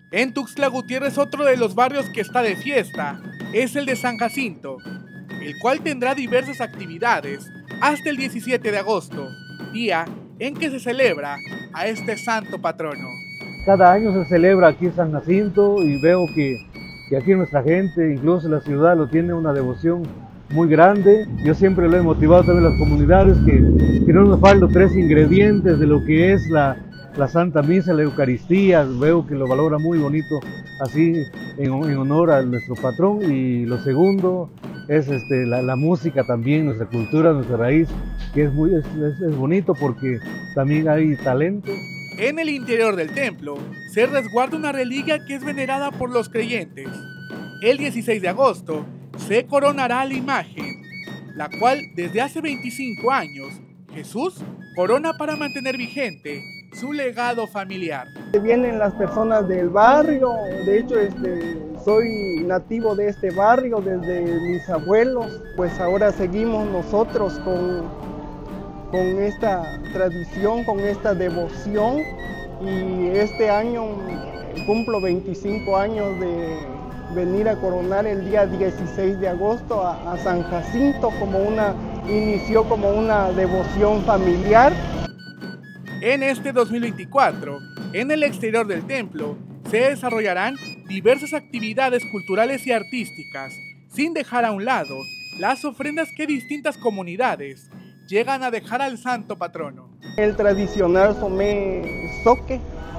En Tuxtla Gutiérrez, otro de los barrios que está de fiesta es el de San Jacinto, el cual tendrá diversas actividades hasta el 17 de agosto, día en que se celebra a este santo patrono. Cada año se celebra aquí San Jacinto y veo que aquí nuestra gente, incluso la ciudad, lo tiene una devoción muy grande. Yo siempre lo he motivado también a las comunidades que no nos faltan 3 ingredientes de lo que es la Santa Misa, la Eucaristía. Veo que lo valora muy bonito, así en honor a nuestro patrón. Y lo segundo es la música también, nuestra cultura, nuestra raíz, que es bonito porque también hay talento. En el interior del templo se resguarda una reliquia que es venerada por los creyentes. El 16 de agosto se coronará la imagen, la cual desde hace 25 años Jesús corona para mantener vigente su legado familiar. Vienen las personas del barrio, de hecho soy nativo de este barrio desde mis abuelos, pues ahora seguimos nosotros con esta tradición, con esta devoción, y este año cumplo 25 años de venir a coronar el día 16 de agosto a San Jacinto, inició como una devoción familiar. En este 2024, en el exterior del templo, se desarrollarán diversas actividades culturales y artísticas, sin dejar a un lado las ofrendas que distintas comunidades llegan a dejar al santo patrono. El tradicional somé zoque,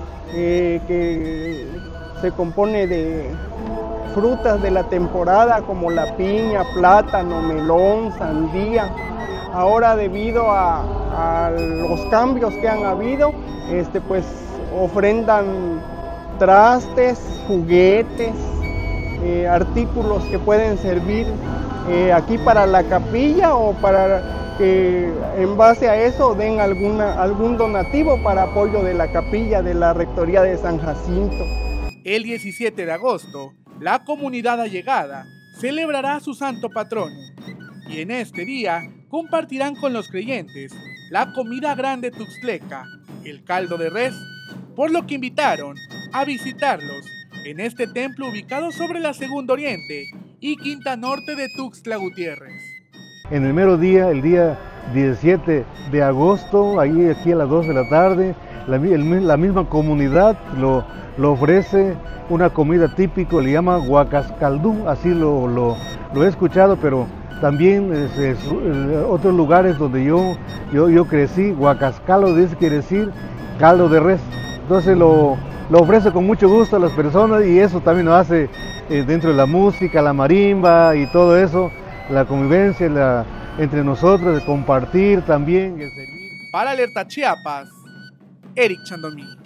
que se compone de frutas de la temporada como la piña, plátano, melón, sandía. Ahora, debido a los cambios que han habido, pues ofrendan trastes, juguetes, artículos que pueden servir aquí para la capilla, o para que en base a eso den algún donativo para apoyo de la capilla de la Rectoría de San Jacinto. El 17 de agosto, la comunidad allegada celebrará a su santo patrono, y en este día compartirán con los creyentes la comida grande tuxtleca, el caldo de res, por lo que invitaron a visitarlos en este templo ubicado sobre la Segunda Oriente y Quinta Norte de Tuxtla Gutiérrez. En el mero día, el día 17 de agosto, aquí a las 2 de la tarde, la misma comunidad lo ofrece una comida típica, le llama huacascaldú, así lo he escuchado, pero también otros lugares donde yo crecí, huacascalo quiere decir caldo de res. Entonces lo ofrece con mucho gusto a las personas, y eso también lo hace dentro de la música, la marimba y todo eso, la convivencia entre nosotros, de compartir también. Para Alerta Chiapas, Eric Chandomí.